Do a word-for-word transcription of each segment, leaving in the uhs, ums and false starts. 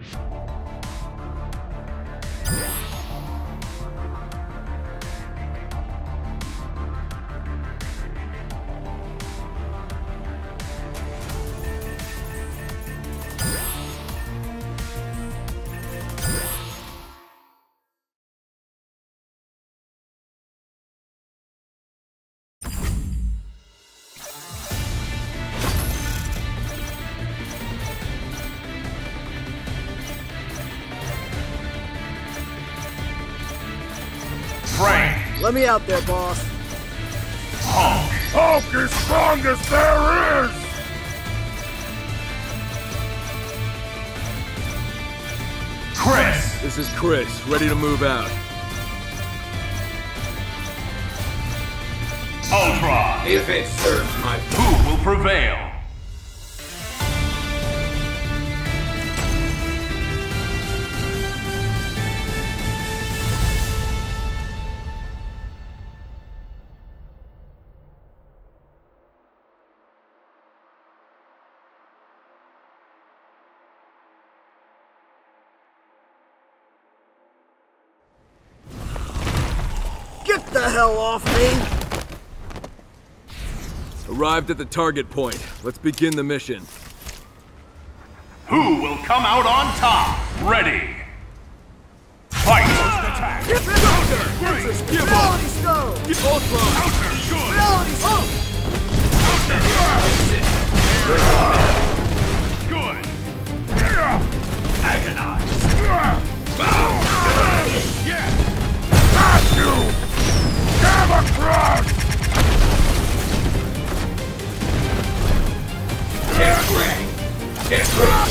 Let me out there, boss. Hulk! Hulk is strongest there is! Chris! This is Chris, ready to move out. Ultron! If it serves my... Who will prevail? Get the hell off me! Arrived at the target point. Let's begin the mission. Who will come out on top? Ready! Fight! Attack! Get the Counter! Great! Give Reality Stone! Get Ultron! Counter! Good! Reality Stone! Good! Agonize! Bow! Yeah! Got you! Gamma Crush! Get ready! Get ready!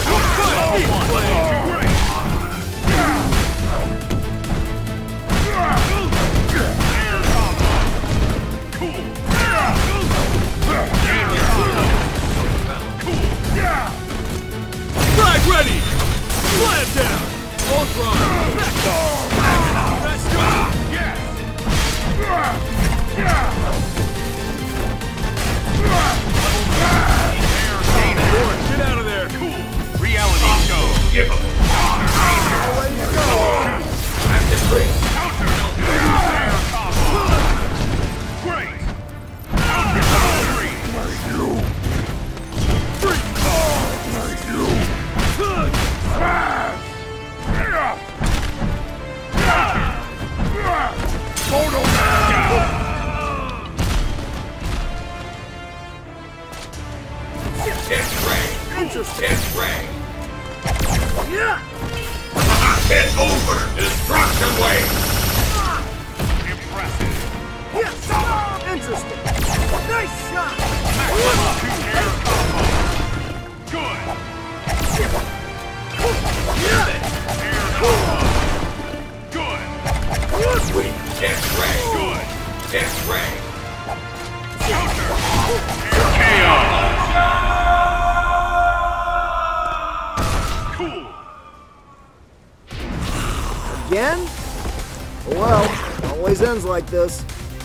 Frag ready! Slam down! Ultron! Let's go! Yes! Get out of there! Cool! Reality show! Give him! I'm the Chris! Counter! Air combo! Great! Counter! Three! Three! Photo Get ready! Get ready! Yeah! It's over! Destruction wave! Impressive! Yes! Interesting! Nice shot! Air combo! Good! Yeah! Air combo! Good! Sweet! Get ready! Good! Get ready! Counter! Air Cool! Again? Well, always ends like this.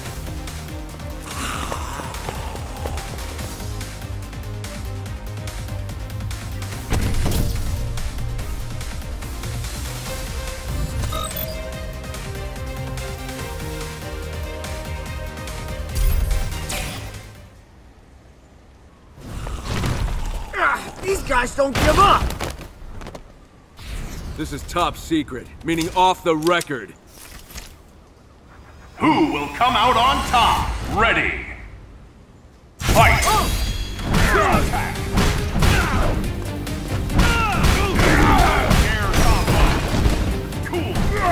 Ah, these guys don't give up! This is top secret, meaning off the record. Who will come out on top? Ready! Fight! Attack! Air combo! Cool!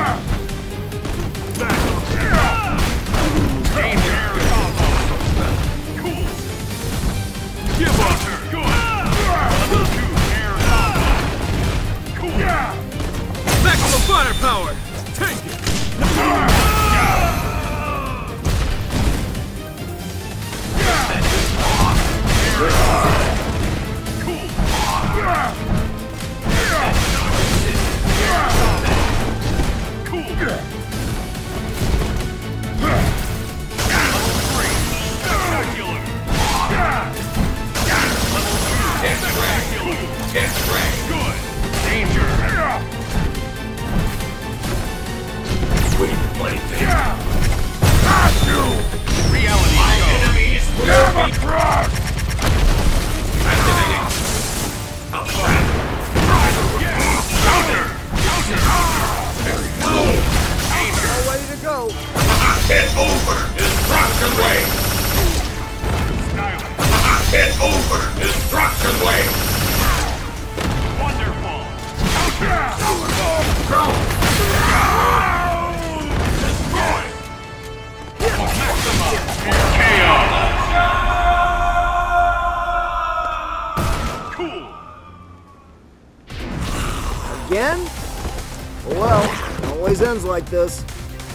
Aim air combo! Cool! Give up! Good! Level two air combo! Cool! Maximum firepower! Take it! Get ready! Get ready! Good! Danger! Oh well, it always ends like this.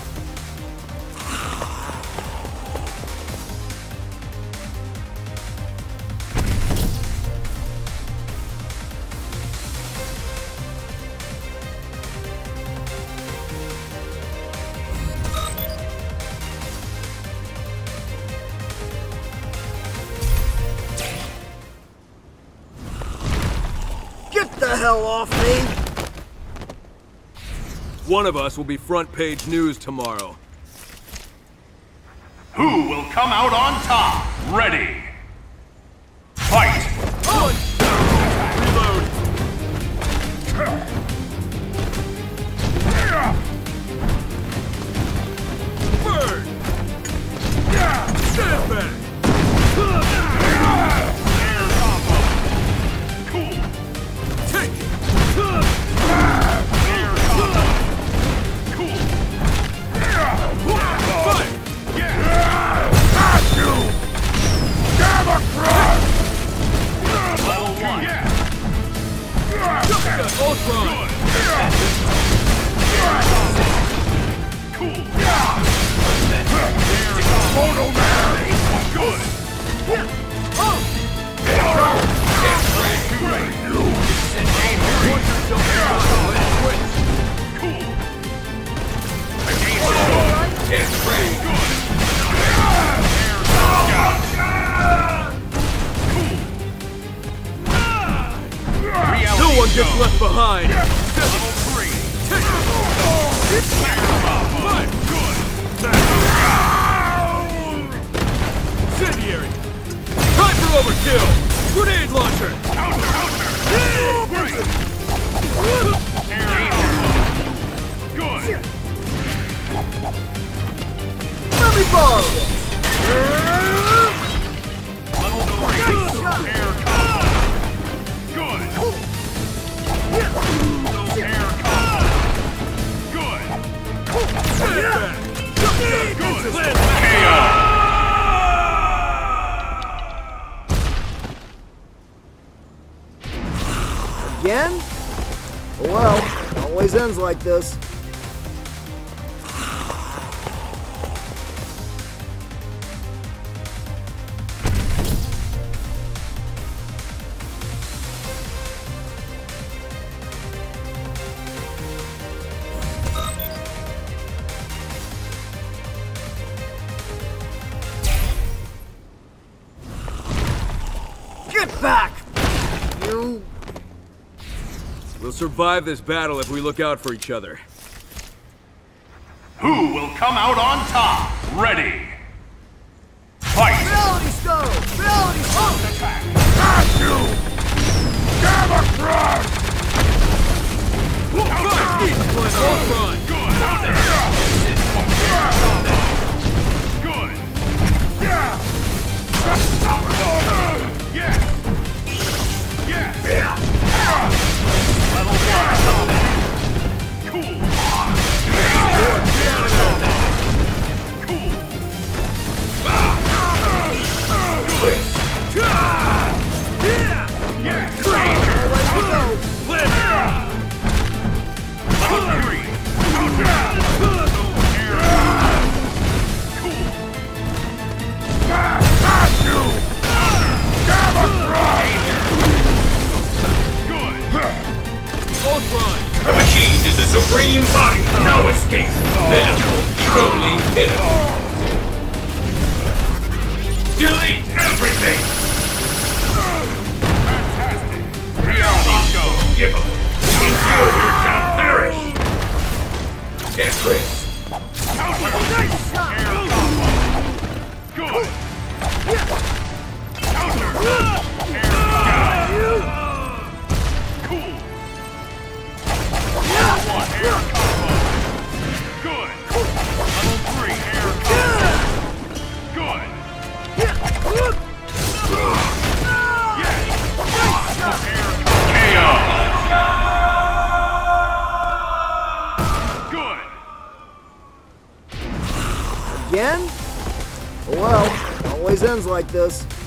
Get the hell off me! One of us will be front page news tomorrow. Who will come out on top? Ready. Fight! Reload! Bird! Stand back! Air combo! Cool! Take it! Air combo! Cool! Fight! Got you! Gamma Crush! Level one! Ultron! Cool! Photo Man! Good! Cool! It's ready! No one gets left behind! Level three! Fight! Incendiary! Time for overkill! Grenade launcher! Counter! Counter! Great! Air combo! Good! Let me borrow this! Level three! Air combo! Good! Air combo! Good! Stand back! Good! K O! Again? Oh well, it always ends like this. Get back! You... We'll survive this battle if we look out for each other. Who will come out on top? Ready. Fight! Reality Stone! Reality Stone! Attack! Got you! Gamma Crush! Fight! Ultron! Good! Good! Yeah! Yes! Yes! Level one! Cool! Cool! Yes! Level three! Got you! Gamma Crush! Ultron! The machine is the supreme body! No escape! Pitiful! Truly pitiful! Delete everything! Fantastic! Reality go! Unforgivable! Interior shall perish! Get Chris! Counter! Air combo! Good! Counter! Air combo! Cool! Level one, air combo! Good! Level three, air combo! Good! Yes! Air combo! K O! Good! Again? Oh well, it always ends like this.